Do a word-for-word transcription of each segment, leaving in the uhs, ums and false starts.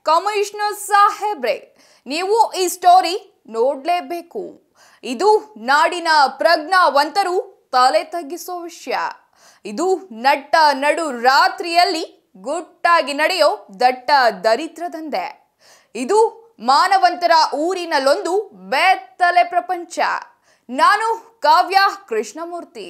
Commissioner ಸಾಹೇಬ್ರೆ, ನೀವು ಈ ಸ್ಟೋರಿ ನೋಡಲೇಬೇಕು. ಇದು ನಾಡಿನ ಪ್ರಜ್ಞಾವಂತರು ತಲೆ ತಗ್ಗಿಸೋ ವಿಷಯ. ಇದು ನಟ್ಟ ನಡು ರಾತ್ರಿಯಲ್ಲಿ ಗುಟ್ಟಾಗಿ ನಡೆಯೋ ದಟ್ಟ ದರಿದ್ರದಂಧೆ. ಇದು ಮಾನವಂತರ ಊರಿನಲ್ಲೊಂದು ಬೆತ್ತಲೆ ಪ್ರಪಂಚ. ನಾನು ಕಾವ್ಯ ಕೃಷ್ಣಮೂರ್ತಿ.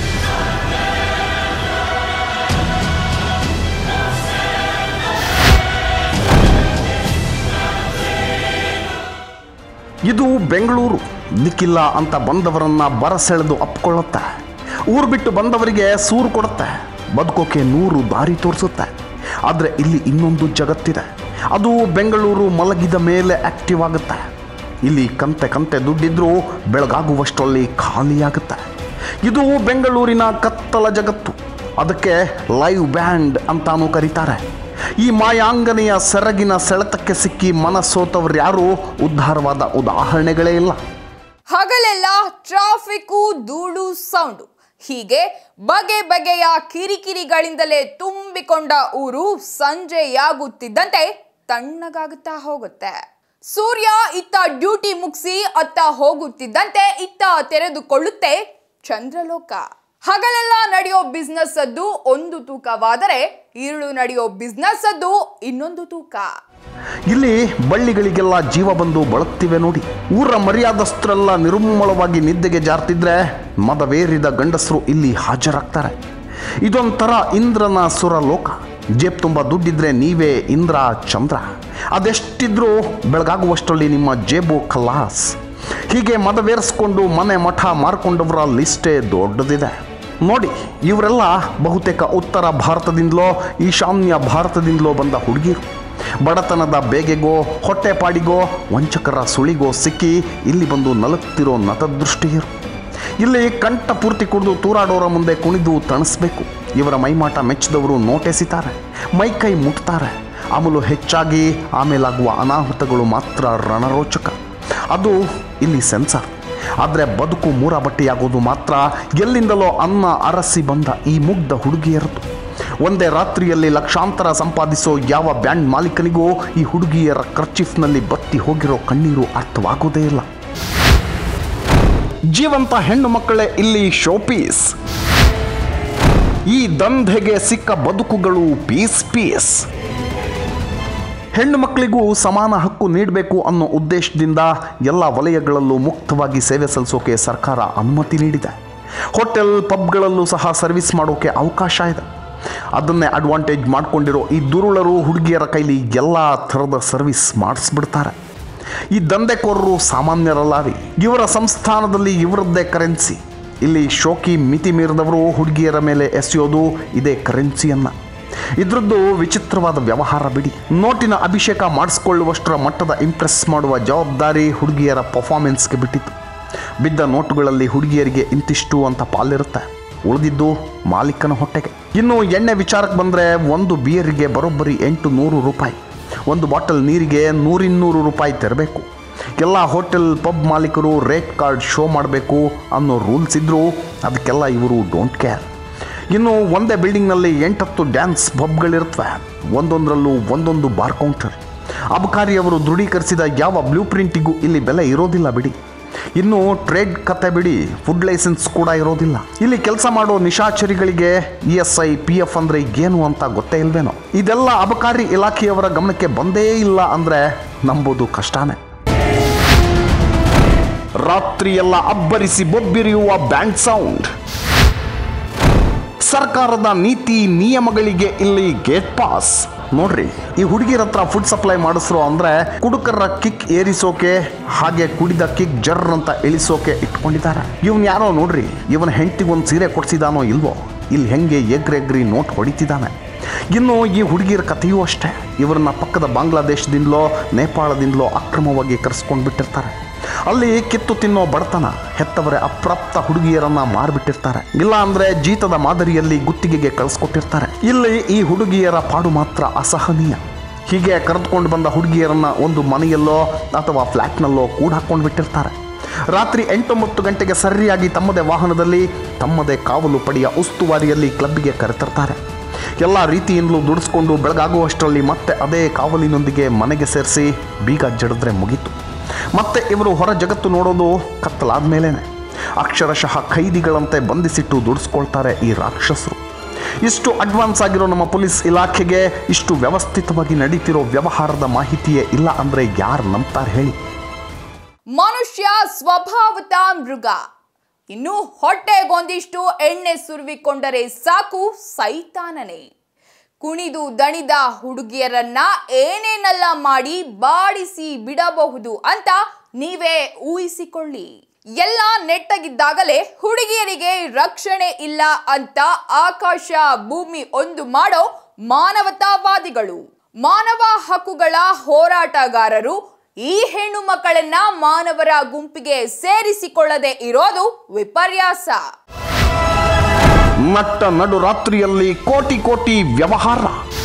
ಇದು ಬೆಂಗಳೂರು. ದಿಕ್ಕಿಲ್ಲ ಅಂತ ಬಂದವರನ್ನ ಬರಸೆಳೆದು ಅಪ್ಕೊಳ್ಳುತ್ತೆ. ಊರು ಬಿಟ್ಟು ಬಂದವರಿಗೆ ಸೂರು ಕೊಡುತ್ತೆ. ಬದುಕೋಕೆ ನೂರು ದಾರಿ ತೋರಿಸುತ್ತೆ. ಆದರೆ ಇಲ್ಲಿ ಇನ್ನೊಂದು ಜಗತ್ತಿದೆ. ಅದು ಬೆಂಗಳೂರು ಮಲಗಿದ ಮೇಲೆ ಆಕ್ಟಿವ್ ಆಗುತ್ತೆ. ಇಲ್ಲಿ ಕಂತೆ ಕಂತೆ ದುಡ್ಡಿದ್ರೂ ಬೆಳಗಾಗುವಷ್ಟರಲ್ಲಿ ಖಾಲಿಯಾಗುತ್ತೆ. ಇದು ಬೆಂಗಳೂರಿನ ಕತ್ತಲ ಜಗತ್ತು. ಅದಕ್ಕೆ ಲೈವ್ ಬ್ಯಾಂಡ್ ಅಂತಾನೂ ಕರೀತಾರೆ. ಈ ಮಾಯಾಂಗನೆಯ ಸೆರಗಿನ ಸೆಳೆತಕ್ಕೆ ಸಿಕ್ಕಿ ಮನಸೋತವ್ರು ಯಾರು ಉದ್ಧಾರವಾದ ಉದಾಹರಣೆಗಳೇ ಇಲ್ಲ. ಹಗಲೆಲ್ಲ ಟ್ರಾಫಿಕ್ಕು, ಧೂಳು, ಸೌಂಡು, ಹೀಗೆ ಬಗೆ ಬಗೆಯ ಕಿರಿಕಿರಿಗಳಿಂದಲೇ ತುಂಬಿಕೊಂಡ ಊರು ಸಂಜೆಯಾಗುತ್ತಿದ್ದಂತೆ ತಣ್ಣಗಾಗುತ್ತಾ ಹೋಗುತ್ತೆ. ಸೂರ್ಯ ಇತ್ತ ಡ್ಯೂಟಿ ಮುಗಿಸಿ ಅತ್ತ ಹೋಗುತ್ತಿದ್ದಂತೆ ಇತ್ತ ತೆರೆದುಕೊಳ್ಳುತ್ತೆ ಚಂದ್ರಲೋಕ. ಹಗಲೆಲ್ಲ ನಡೆಯೋ ಬಿಸ್ನೆಸ್ ಅದ್ದು ಒಂದು ತೂಕವಾದರೆ ഇരുಳು ನಡೆಯೋ ಬಿಸ್ನೆಸ್ ಅದ್ದು ಇನ್ನೊಂದು ತೂಕ. ಇಲ್ಲಿ ಬಳ್ಳಿಗಳಿಗೆಲ್ಲ ಜೀವ ಬಂದು ಬಳಕ್ತಿವೆ ನೋಡಿ. ಊರ ಮರ್ಯಾದಸ್ಥರೆಲ್ಲ ನಿರ್ಮೂಲವಾಗಿ ನಿದ್ದೆಗೆ ಜಾರ್ತಿದ್ರೆ ಮದವೇರಿದ ಗಂಡಸರು ಇಲ್ಲಿ ಹಾಜರಾಗ್ತಾರೆ. ಇದೊಂಥರ ಇಂದ್ರನ ಸುರಲೋಕ. ಜೇಬ್ ತುಂಬ ದುಡ್ಡಿದ್ರೆ ನೀವೇ ಇಂದ್ರ ಚಂದ್ರ. ಅದೆಷ್ಟಿದ್ರೂ ಬೆಳಗಾಗುವಷ್ಟರಲ್ಲಿ ನಿಮ್ಮ ಜೇಬು ಖಲಾಸ್. ಹೀಗೆ ಮದವೇರಿಸ್ಕೊಂಡು ಮನೆ ಮಠ ಮಾರ್ಕೊಂಡವರ ಲಿಸ್ಟೇ ದೊಡ್ಡದಿದೆ ನೋಡಿ. ಇವರೆಲ್ಲ ಬಹುತೇಕ ಉತ್ತರ ಭಾರತದಿಂದಲೋ ಈಶಾನ್ಯ ಭಾರತದಿಂದಲೋ ಬಂದ ಹುಡುಗಿರು. ಬಡತನದ ಬೇಗೆಗೋ ಹೊಟ್ಟೆಪಾಡಿಗೋ ವಂಚಕರ ಸುಳಿಗೋ ಸಿಕ್ಕಿ ಇಲ್ಲಿ ಬಂದು ನಲುಕ್ತಿರೋ ನತದೃಷ್ಟಿಯರು. ಇಲ್ಲಿ ಕಂಠ ಪೂರ್ತಿ ಕುಡಿದು ತೂರಾಡೋರ ಮುಂದೆ ಕುಣಿದು ತಣಿಸ್ಬೇಕು. ಇವರ ಮೈಮಾಟ ಮೆಚ್ಚಿದವರು ನೋಟೆಸಿತಾರೆ, ಮೈಕೈ ಮುಟ್ತಾರೆ. ಅಮಲು ಹೆಚ್ಚಾಗಿ ಆಮೇಲಾಗುವ ಅನಾಹುತಗಳು ಮಾತ್ರ ರಣರೋಚಕ. ಅದು ಇಲ್ಲಿ ಸೆನ್ಸರ್. ಆದರೆ ಬದುಕು ಮೂರ ಬಟ್ಟೆಯಾಗೋದು ಮಾತ್ರ ಎಲ್ಲಿಂದಲೋ ಅನ್ನ ಅರಸಿ ಬಂದ ಈ ಮುಗ್ಧ ಹುಡುಗಿಯರದು. ಒಂದೇ ರಾತ್ರಿಯಲ್ಲಿ ಲಕ್ಷಾಂತರ ಸಂಪಾದಿಸೋ ಯಾವ ಬ್ಯಾಂಡ್ ಮಾಲೀಕನಿಗೂ ಈ ಹುಡುಗಿಯರ ಕರ್ಚಿಫ್ನಲ್ಲಿ ಬತ್ತಿ ಹೋಗಿರೋ ಕಣ್ಣೀರು ಅರ್ಥವಾಗೋದೇ ಇಲ್ಲ. ಜೀವಂತ ಹೆಣ್ಣು ಮಕ್ಕಳೇ ಇಲ್ಲಿ ಶೋಪೀಸ್. ಈ ದಂಧೆಗೆ ಸಿಕ್ಕ ಬದುಕುಗಳು ಪೀಸ್ ಪೀಸ್. ಹೆಣ್ಣು ಮಕ್ಕಳಿಗೂ ಸಮಾನ ಹಕ್ಕು ನೀಡಬೇಕು ಅನ್ನೋ ಉದ್ದೇಶದಿಂದ ಎಲ್ಲ ವಲಯಗಳಲ್ಲೂ ಮುಕ್ತವಾಗಿ ಸೇವೆ ಸಲ್ಲಿಸೋಕೆ ಸರ್ಕಾರ ಅನುಮತಿ ನೀಡಿದೆ. ಹೋಟೆಲ್ ಪಬ್ಗಳಲ್ಲೂ ಸಹ ಸರ್ವಿಸ್ ಮಾಡೋಕೆ ಅವಕಾಶ ಇದೆ. ಅದನ್ನೇ ಅಡ್ವಾಂಟೇಜ್ ಮಾಡಿಕೊಂಡಿರೋ ಈ ದುರುಳರು ಹುಡುಗಿಯರ ಕೈಲಿ ಎಲ್ಲ ಥರದ ಸರ್ವಿಸ್ ಮಾಡಿಸ್ಬಿಡ್ತಾರೆ. ಈ ದಂಧೆಕೋರರು ಸಾಮಾನ್ಯರಲ್ಲ ರೀ. ಇವರ ಸಂಸ್ಥಾನದಲ್ಲಿ ಇವರದ್ದೇ ಕರೆನ್ಸಿ. ಇಲ್ಲಿ ಶೋಕಿ ಮಿತಿ ಮೀರಿದವರು ಹುಡುಗಿಯರ ಮೇಲೆ ಎಸೆಯೋದು ಇದೇ ಕರೆನ್ಸಿಯನ್ನು. ಇದ್ರದ್ದು ವಿಚಿತ್ರವಾದ ವ್ಯವಹಾರ ಬಿಡಿ. ನೋಟಿನ ಅಭಿಷೇಕ ಮಾಡಿಸ್ಕೊಳ್ಳುವಷ್ಟರ ಮಟ್ಟದ ಇಂಪ್ರೆಸ್ ಮಾಡುವ ಜವಾಬ್ದಾರಿ ಹುಡುಗಿಯರ ಪರ್ಫಾರ್ಮೆನ್ಸ್ಗೆ ಬಿಟ್ಟಿತ್ತು. ಬಿದ್ದ ನೋಟುಗಳಲ್ಲಿ ಹುಡುಗಿಯರಿಗೆ ಇಂತಿಷ್ಟು ಅಂತ ಪಾಲಿರುತ್ತೆ. ಉಳಿದಿದ್ದು ಮಾಲೀಕನ ಹೊಟ್ಟೆಗೆ. ಇನ್ನು ಎಣ್ಣೆ ವಿಚಾರಕ್ಕೆ ಬಂದರೆ ಒಂದು ಬಿಯರಿಗೆ ಬರೋಬ್ಬರಿ ಎಂಟು ನೂರು ರೂಪಾಯಿ. ಒಂದು ಬಾಟಲ್ ನೀರಿಗೆ ನೂರಿನ್ನೂರು ರೂಪಾಯಿ ತೆರಬೇಕು. ಎಲ್ಲ ಹೋಟೆಲ್ ಪಬ್ ಮಾಲೀಕರು ರೇಟ್ ಕಾರ್ಡ್ ಶೋ ಮಾಡಬೇಕು ಅನ್ನೋ ರೂಲ್ಸ್ ಇದ್ದರೂ ಅದಕ್ಕೆಲ್ಲ ಇವರು ಡೋಂಟ್ ಕೇರ್. ಇನ್ನು ಒಂದೇ ಬಿಲ್ಡಿಂಗ್ನಲ್ಲಿ ಎಂಟತ್ತು ಡ್ಯಾನ್ಸ್ ಪಬ್ಗಳಿರ್ತವೆ. ಒಂದೊಂದರಲ್ಲೂ ಒಂದೊಂದು ಬಾರ್ ಕೌಂಟರ್. ಅಬಕಾರಿಯವರು ದೃಢೀಕರಿಸಿದ ಯಾವ ಬ್ಲೂ ಪ್ರಿಂಟಿಗೂ ಇಲ್ಲಿ ಬೆಲೆ ಇರೋದಿಲ್ಲ ಬಿಡಿ. ಇನ್ನು ಟ್ರೇಡ್ ಕತೆ ಬಿಡಿ, ಫುಡ್ ಲೈಸೆನ್ಸ್ ಕೂಡ ಇರೋದಿಲ್ಲ. ಇಲ್ಲಿ ಕೆಲಸ ಮಾಡೋ ನಿಶಾಚರಿಗಳಿಗೆ E S I P F ಅಂದರೆ ಏನು ಅಂತ ಗೊತ್ತೇ ಇಲ್ವೇನೋ. ಇದೆಲ್ಲ ಅಬಕಾರಿ ಇಲಾಖೆಯವರ ಗಮನಕ್ಕೆ ಬಂದೇ ಇಲ್ಲ ಅಂದರೆ ನಂಬೋದು ಕಷ್ಟನೇ. ರಾತ್ರಿಯೆಲ್ಲ ಅಬ್ಬರಿಸಿ ಬೊಬ್ಬಿರಿಯುವ ಬ್ಯಾಂಡ್ ಸೌಂಡ್. ಸರ್ಕಾರದ ನೀತಿ ನಿಯಮಗಳಿಗೆ ಇಲ್ಲಿ ಗೇಟ್ ಪಾಸ್ ನೋಡ್ರಿ. ಈ ಹುಡುಗಿರ ಹತ್ರ ಫುಡ್ ಸಪ್ಲೈ ಮಾಡಿಸ್ರು ಅಂದರೆ ಕುಡುಕರ ಕಿಕ್ ಏರಿಸೋಕೆ, ಹಾಗೆ ಕುಡಿದ ಕಿಕ್ ಜರ್ರ್ ಅಂತ ಇಳಿಸೋಕೆ ಇಟ್ಕೊಂಡಿದ್ದಾರೆ. ಇವನ್ ಯಾರೋ ನೋಡ್ರಿ, ಇವನ ಹೆಂಡತಿಗೆ ಒಂದು ಸೀರೆ ಕೊಡಿಸಿದಾನೋ ಇಲ್ವೋ, ಇಲ್ಲಿ ಹೆಂಗೆ ಎಗ್ರೆಗ್ರಿ ನೋಟ್ ಹೊಡಿತಿದ್ದಾನೆ. ಇನ್ನು ಈ ಹುಡುಗಿಯರ ಕಥೆಯೂ ಅಷ್ಟೇ. ಇವರನ್ನ ಪಕ್ಕದ ಬಾಂಗ್ಲಾದೇಶದಿಂದಲೋ ನೇಪಾಳದಿಂದಲೋ ಅಕ್ರಮವಾಗಿ ಕರೆಸ್ಕೊಂಡು ಬಿಟ್ಟಿರ್ತಾರೆ. ಅಲ್ಲಿ ಕಿತ್ತು ತಿನ್ನೋ ಬಡತನ ಹೆತ್ತವರೇ ಅಪ್ರಾಪ್ತ ಹುಡುಗಿಯರನ್ನ ಮಾರ್ಬಿಟ್ಟಿರ್ತಾರೆ. ಇಲ್ಲ ಅಂದ್ರೆ ಜೀತದ ಮಾದರಿಯಲ್ಲಿ ಗುತ್ತಿಗೆಗೆ ಕಳಿಸ್ಕೊಟ್ಟಿರ್ತಾರೆ. ಇಲ್ಲಿ ಈ ಹುಡುಗಿಯರ ಪಾಡು ಮಾತ್ರ ಅಸಹನೀಯ. ಹೀಗೆ ಕರೆದುಕೊಂಡು ಬಂದ ಹುಡುಗಿಯರನ್ನ ಒಂದು ಮನೆಯಲ್ಲೋ ಅಥವಾ ಫ್ಲ್ಯಾಟ್ನಲ್ಲೋ ಕೂಡ ಹಾಕೊಂಡು ಬಿಟ್ಟಿರ್ತಾರೆ. ರಾತ್ರಿ ಎಂಟೊಂಬತ್ತು ಗಂಟೆಗೆ ಸರಿಯಾಗಿ ತಮ್ಮದೇ ವಾಹನದಲ್ಲಿ ತಮ್ಮದೇ ಕಾವಲು ಪಡೆಯ ಉಸ್ತುವಾರಿಯಲ್ಲಿ ಕ್ಲಬ್ಬಿಗೆ ಕರೆತರ್ತಾರೆ. ಎಲ್ಲ ರೀತಿಯಿಂದಲೂ ದುಡಿಸ್ಕೊಂಡು ಬೆಳಗಾಗುವಷ್ಟರಲ್ಲಿ ಮತ್ತೆ ಅದೇ ಕಾವಲಿನೊಂದಿಗೆ ಮನೆಗೆ ಸೇರಿಸಿ ಬೀಗ ಜಡಿದ್ರೆ ಮುಗೀತು. ಮತ್ತೆ ಇವರು ಹೊರ ಜಗತ್ತು ನೋಡೋದು ಕತ್ತಲಾದ ಮೇಲೇ. ಅಕ್ಷರಶಃ ಖೈದಿಗಳಂತೆ ಬಂಧಿಸಿಟ್ಟು ದುಡಿಸ್ಕೊಳ್ತಾರೆ ಈ ರಾಕ್ಷಸರು. ಇಷ್ಟು ಅಡ್ವಾನ್ಸ್ ಆಗಿರೋ ನಮ್ಮ ಪೊಲೀಸ್ ಇಲಾಖೆಗೆ ಇಷ್ಟು ವ್ಯವಸ್ಥಿತವಾಗಿ ನಡೀತಿರೋ ವ್ಯವಹಾರದ ಮಾಹಿತಿಯೇ ಇಲ್ಲ ಅಂದರೆ ಯಾರು ನಂಬ್ತಾರೆ ಹೇಳಿ? ಮನುಷ್ಯ ಸ್ವಭಾವತ ಮೃಗ. ಇನ್ನು ಹೊಟ್ಟೆಗೊಂದಿಷ್ಟು ಎಣ್ಣೆ ಸುರುವಿಕೊಂಡರೆ ಸಾಕು ಸೈತಾನನೇ. ಕುಣಿದು ದಣಿದ ಹುಡುಗಿಯರನ್ನ ಏನೇನೆಲ್ಲ ಮಾಡಿ ಬಾಡಿಸಿ ಬಿಡಬಹುದು ಅಂತ ನೀವೇ ಊಹಿಸಿಕೊಳ್ಳಿ. ಎಲ್ಲ ನೆಟ್ಟಗಿದ್ದಾಗಲೇ ಹುಡುಗಿಯರಿಗೆ ರಕ್ಷಣೆ ಇಲ್ಲ ಅಂತ ಆಕಾಶ ಭೂಮಿ ಒಂದು ಮಾಡೋ ಮಾನವತಾವಾದಿಗಳು, ಮಾನವ ಹಕ್ಕುಗಳ ಹೋರಾಟಗಾರರು ಈ ಹೆಣ್ಣು ಮಕ್ಕಳನ್ನ ಮಾನವರ ಗುಂಪಿಗೆ ಸೇರಿಸಿಕೊಳ್ಳದೆ ಇರೋದು ವಿಪರ್ಯಾಸ. ನಟ್ಟ ನಡು ರಾತ್ರಿಯಲ್ಲಿ ಕೋಟಿ ಕೋಟಿ ವ್ಯವಹಾರ.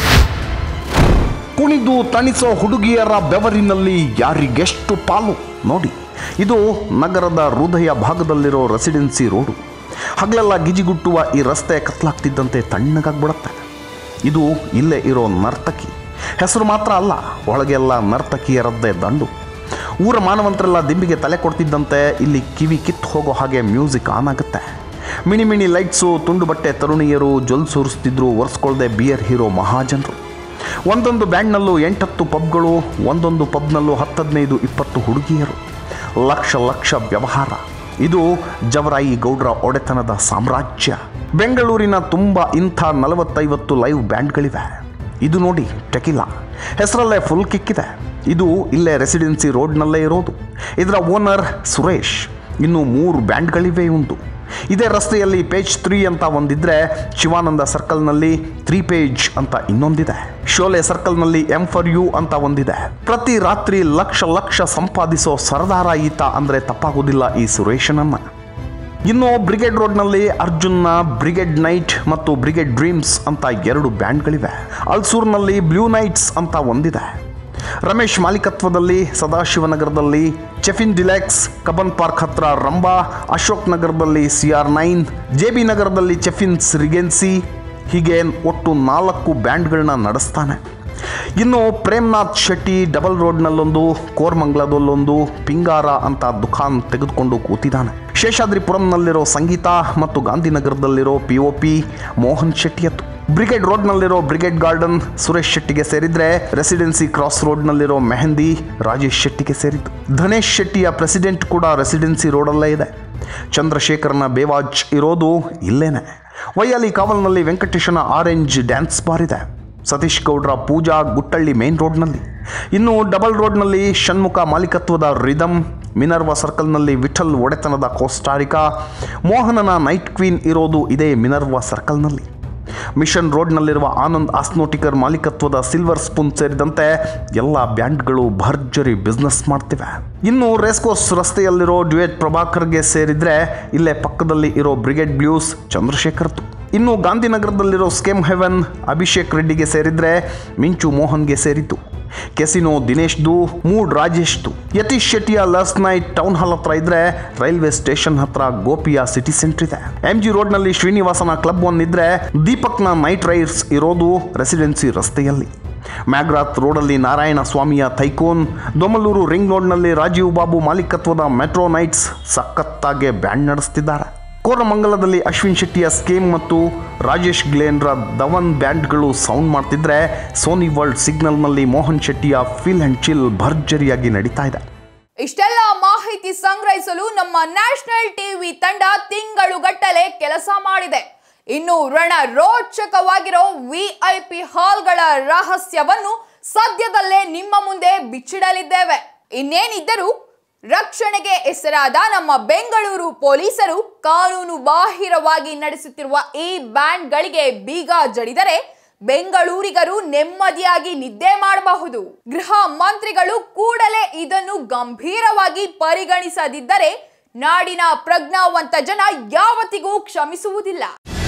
ಕುಣಿದು ತಣಿಸೋ ಹುಡುಗಿಯರ ಬೆವರಿನಲ್ಲಿ ಯಾರಿಗೆಷ್ಟು ಪಾಲು ನೋಡಿ. ಇದು ನಗರದ ಹೃದಯ ಭಾಗದಲ್ಲಿರೋ ರೆಸಿಡೆನ್ಸಿ ರೋಡು. ಹಗಲೆಲ್ಲ ಗಿಜಿಗುಟ್ಟುವ ಈ ರಸ್ತೆ ಕತ್ಲಾಗ್ತಿದ್ದಂತೆ ತಣ್ಣಗಾಗ್ಬಿಡತ್ತೆ. ಇದು ಇಲ್ಲೇ ಇರೋ ನರ್ತಕಿ. ಹೆಸರು ಮಾತ್ರ ಅಲ್ಲ, ಒಳಗೆಲ್ಲ ನರ್ತಕಿಯರದ್ದೇ ದಂಡು. ಊರ ಮಾನವಂತರೆಲ್ಲ ದಿಂಬಿಗೆ ತಲೆ ಕೊಡ್ತಿದ್ದಂತೆ ಇಲ್ಲಿ ಕಿವಿ ಕಿತ್ತು ಹೋಗೋ ಹಾಗೆ ಮ್ಯೂಸಿಕ್ ಆನ್ ಆಗುತ್ತೆ. ಮಿಣಿ ಮಿಣಿ ಲೈಟ್ಸು, ತುಂಡು ಬಟ್ಟೆ ತರುಣಿಯರು ಜೊಲ್ ಸುರಿಸ್ತಿದ್ರು ಒರೆಸ್ಕೊಳ್ದೆ ಬಿಯರ್ ಹೀರೋ ಮಹಾಜನರು. ಒಂದೊಂದು ಬ್ಯಾಂಡ್ನಲ್ಲೂ ಎಂಟತ್ತು ಪಬ್ಗಳು, ಒಂದೊಂದು ಪಬ್ನಲ್ಲೂ ಹತ್ತದೈದು ಇಪ್ಪತ್ತು ಹುಡುಗಿಯರು. ಲಕ್ಷ ಲಕ್ಷ ವ್ಯವಹಾರ. ಇದು ಜವರಾಯಿ ಗೌಡ್ರ ಒಡೆತನದ ಸಾಮ್ರಾಜ್ಯ. ಬೆಂಗಳೂರಿನ ತುಂಬ ಇಂಥ ನಲವತ್ತೈವತ್ತು ಲೈವ್ ಬ್ಯಾಂಡ್ಗಳಿವೆ. ಇದು ನೋಡಿ ಟೆಕಿಲಾ, ಹೆಸರಲ್ಲೇ ಫುಲ್ ಕಿಕ್ಕಿದೆ. ಇದು ಇಲ್ಲೇ ರೆಸಿಡೆನ್ಸಿ ರೋಡ್ನಲ್ಲೇ ಇರೋದು. ಇದರ ಓನರ್ ಸುರೇಶ್. ಇನ್ನು ಮೂರು ಬ್ಯಾಂಡ್ಗಳಿವೆ ಉಂಟು. ಇದೇ ರಸ್ತೆಯಲ್ಲಿ ಪೇಜ್ ತ್ರೀ ಅಂತ ಒಂದಿದ್ರೆ, ಶಿವಾನಂದ ಸರ್ಕಲ್ನಲ್ಲಿ ತ್ರೀ ಪೇಜ್ ಅಂತ ಇನ್ನೊಂದಿದೆ. ಶೋಲೆ ಸರ್ಕಲ್ನಲ್ಲಿ ಎಂ ಫಾರ್ ಯು ಅಂತ ಒಂದಿದೆ. ಪ್ರತಿ ರಾತ್ರಿ ಲಕ್ಷ ಲಕ್ಷ ಸಂಪಾದಿಸೋ ಸರದಾರ ಈತ ಅಂದರೆ ತಪ್ಪಾಗೋದಿಲ್ಲ ಈ ಸುರೇಶನನ್ನ. ಇನ್ನು ಬ್ರಿಗೇಡ್ ರೋಡ್ನಲ್ಲಿ ಅರ್ಜುನ್ನ ಬ್ರಿಗೇಡ್ ನೈಟ್ ಮತ್ತು ಬ್ರಿಗೇಡ್ ಡ್ರೀಮ್ಸ್ ಅಂತ ಎರಡು ಬ್ಯಾಂಡ್ಗಳಿವೆ. ಅಲ್ಸೂರ್ನಲ್ಲಿ ಬ್ಲೂ ನೈಟ್ಸ್ ಅಂತ ಒಂದಿದೆ. ರಮೇಶ್ ಮಾಲೀಕತ್ವದಲ್ಲಿ ಸದಾಶಿವನಗರದಲ್ಲಿ ಚೆಫಿನ್ ಡಿಲೆಕ್ಸ್, ಕಬ್ಬನ್ ಪಾರ್ಕ್ ಹತ್ರ ರಂಬಾ, ಅಶೋಕ್ ನಗರದಲ್ಲಿ C R nine, J B ನಗರದಲ್ಲಿ ಚೆಫಿನ್ಸ್ ರಿಗೆನ್ಸಿ, ಹೀಗೆ ಒಟ್ಟು ನಾಲ್ಕು ಬ್ಯಾಂಡ್ಗಳನ್ನ ನಡೆಸ್ತಾನೆ. ಇನ್ನು ಪ್ರೇಮ್ನಾಥ್ ಶೆಟ್ಟಿ ಡಬಲ್ ರೋಡ್ನಲ್ಲೊಂದು, ಕೋರ್ಮಂಗ್ಲದಲ್ಲೊಂದು ಪಿಂಗಾರ ಅಂತ ದುಖಾನ್ ತೆಗೆದುಕೊಂಡು ಕೂತಿದ್ದಾನೆ. ಶೇಷಾದ್ರಿಪುರಂನಲ್ಲಿರೋ ಸಂಗೀತ ಮತ್ತು ಗಾಂಧಿನಗರದಲ್ಲಿರೋ ಪಿ ಒ ಪಿ ಮೋಹನ್ ಶೆಟ್ಟಿಯತ್ತು. ಬ್ರಿಗೇಡ್ ರೋಡ್ನಲ್ಲಿರೋ ಬ್ರಿಗೇಡ್ ಗಾರ್ಡನ್ ಸುರೇಶ್ ಶೆಟ್ಟಿಗೆ ಸೇರಿದ್ರೆ, ರೆಸಿಡೆನ್ಸಿ ಕ್ರಾಸ್ ರೋಡ್ನಲ್ಲಿರೋ ಮೆಹಂದಿ ರಾಜೇಶ್ ಶೆಟ್ಟಿಗೆ ಸೇರಿತು. ಧನೇಶ್ ಶೆಟ್ಟಿಯ ಪ್ರೆಸಿಡೆಂಟ್ ಕೂಡ ರೆಸಿಡೆನ್ಸಿ ರೋಡಲ್ಲೇ ಇದೆ. ಚಂದ್ರಶೇಖರ್ನ ಬೇವಾಜ್ ಇರೋದು ಇಲ್ಲೇನೆ. ವೈಯಾಲಿ ಕಾವಲ್ನಲ್ಲಿ ವೆಂಕಟೇಶನ ಆರೆಂಜ್ ಡ್ಯಾನ್ಸ್ ಬಾರ್ ಇದೆ. ಸತೀಶ್ ಗೌಡ್ರ ಪೂಜಾ ಗುಟ್ಟಳ್ಳಿ ಮೇನ್ ರೋಡ್ನಲ್ಲಿ. ಇನ್ನು ಡಬಲ್ ರೋಡ್ನಲ್ಲಿ ಷಣ್ಮುಖ ಮಾಲೀಕತ್ವದ ರಿದಮ್, ಮಿನರ್ವಾ ಸರ್ಕಲ್ನಲ್ಲಿ ವಿಠಲ್ ಒಡೆತನದ ಕೋಸ್ಟಾರಿಕಾ, ಮೋಹನನ ನೈಟ್ ಕ್ವೀನ್ ಇರೋದು ಇದೇ ಮಿನರ್ವಾ ಸರ್ಕಲ್ನಲ್ಲಿ. ಮಿಷನ್ ರೋಡ್ನಲ್ಲಿರುವ ಆನಂದ್ ಆಸ್ನೋಟಿಕರ್ ಮಾಲೀಕತ್ವದ ಸಿಲ್ವರ್ ಸ್ಪೂನ್ ಸೇರಿದಂತೆ ಎಲ್ಲ ಬ್ಯಾಂಡ್ಗಳು ಭರ್ಜರಿ ಬಿಸ್ನೆಸ್ ಮಾಡ್ತಿವೆ. ಇನ್ನು ರೇಸ್ಕೋರ್ಸ್ ರಸ್ತೆಯಲ್ಲಿರೋ ಡ್ಯುಯೆಟ್ ಪ್ರಭಾಕರ್ಗೆ ಸೇರಿದ್ರೆ, ಇಲ್ಲೇ ಪಕ್ಕದಲ್ಲಿ ಇರೋ ಬ್ರಿಗೇಡ್ ಬ್ಲೂಸ್ ಚಂದ್ರಶೇಖರ್ದು. ಇನ್ನು ಗಾಂಧಿನಗರದಲ್ಲಿರೋ ಸ್ಕೇಮ್ ಹೆವೆನ್ ಅಭಿಷೇಕ್ ರೆಡ್ಡಿಗೆ ಸೇರಿದ್ರೆ, ಮಿಂಚು ಮೋಹನ್ಗೆ ಸೇರಿತು. ಕೆಸಿನೋ ದಿನೇಶ್ದು, ಮೂಡ್ ರಾಜೇಶ್ದು. ಯತೀಶ್ ಶೆಟ್ಟಿಯ ಲಾಸ್ಟ್ ನೈಟ್ ಟೌನ್ ಹಾಲ್ ಹತ್ರ ಇದ್ರೆ, ರೈಲ್ವೆ ಸ್ಟೇಷನ್ ಹತ್ರ ಗೋಪಿಯ ಸಿಟಿ ಸೆಂಟರ್ ಇದೆ. ಎಂ ಜಿ ರೋಡ್ನಲ್ಲಿ ಶ್ರೀನಿವಾಸನ ಕ್ಲಬ್ ಒನ್ ಇದ್ರೆ, ದೀಪಕ್ನ ನೈಟ್ ರೈಡ್ಸ್ ಇರೋದು ರೆಸಿಡೆನ್ಸಿ ರಸ್ತೆಯಲ್ಲಿ. ಮ್ಯಾಗ್ರಾತ್ ರೋಡಲ್ಲಿ ನಾರಾಯಣ ಸ್ವಾಮಿಯ ಥೈಕೋನ್, ದೊಮಲೂರು ರಿಂಗ್ ರೋಡ್ನಲ್ಲಿ ರಾಜೀವ್ ಬಾಬು ಮಾಲೀಕತ್ವದ ಮೆಟ್ರೋ ನೈಟ್ಸ್ ಸಖತ್ತಾಗೆ ಬ್ಯಾಂಡ್ ನಡೆಸ್ತಿದ್ದಾರೆ. ಕೋರಮಂಗಲದಲ್ಲಿ ಅಶ್ವಿನ್ ಶೆಟ್ಟಿಯ ಸ್ಕೇಮ್ ಮತ್ತು ರಾಜೇಶ್ ಗ್ಲೇನ್ರ ಧವನ್ ಬ್ಯಾಂಡ್ಗಳು ಸೌಂಡ್ ಮಾಡ್ತಿದ್ರೆ, ಸೋನಿ ವರ್ಲ್ಡ್ ಸಿಗ್ನಲ್ನಲ್ಲಿ ಮೋಹನ್ ಶೆಟ್ಟಿಯ ಫೀಲ್ ಅಂಡ್ ಚಿಲ್ ಭರ್ಜರಿಯಾಗಿ ನಡೀತಾ ಇದೆ. ಇಷ್ಟೆಲ್ಲ ಮಾಹಿತಿ ಸಂಗ್ರಹಿಸಲು ನಮ್ಮ ನ್ಯಾಷನಲ್ ಟಿವಿ ತಂಡ ತಿಂಗಳುಗಟ್ಟಲೆ ಕೆಲಸ ಮಾಡಿದೆ. ಇನ್ನು ರಣ ರೋಚಕವಾಗಿರೋ ವಿ ಐ ಪಿ ಹಾಲ್ಗಳ ರಹಸ್ಯವನ್ನು ಸದ್ಯದಲ್ಲೇ ನಿಮ್ಮ ಮುಂದೆ ಬಿಚ್ಚಿಡಲಿದ್ದೇವೆ. ಇನ್ನೇನಿದ್ದರೂ ರಕ್ಷಣೆಗೆ ಹೆಸರಾದ ನಮ್ಮ ಬೆಂಗಳೂರು ಪೊಲೀಸರು ಕಾನೂನು ಬಾಹಿರವಾಗಿ ನಡೆಸುತ್ತಿರುವ ಈ ಬ್ಯಾಂಡ್ಗಳಿಗೆ ಬೀಗ ಜಡಿದರೆ ಬೆಂಗಳೂರಿಗರು ನೆಮ್ಮದಿಯಾಗಿ ನಿದ್ದೆ ಮಾಡಬಹುದು. ಗೃಹ ಮಂತ್ರಿಗಳು ಕೂಡಲೇ ಇದನ್ನು ಗಂಭೀರವಾಗಿ ಪರಿಗಣಿಸದಿದ್ದರೆ ನಾಡಿನ ಪ್ರಜ್ಞಾವಂತ ಜನ ಯಾವತ್ತಿಗೂ ಕ್ಷಮಿಸುವುದಿಲ್ಲ.